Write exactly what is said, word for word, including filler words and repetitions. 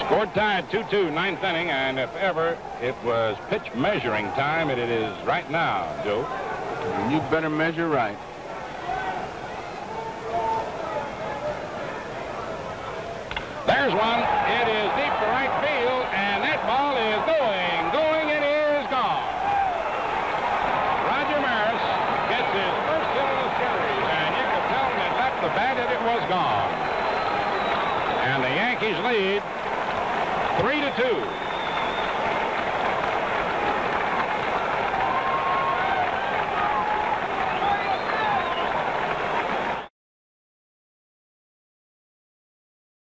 Scored tied two two, ninth inning, and if ever it was pitch measuring time, it is right now, Joe. And you better measure right. There's one. It is deep to right field, and that ball is going, going, it is gone. Roger Maris gets his first hit of the series, and you could tell when it left the bat that it was gone. And the Yankees lead three to two.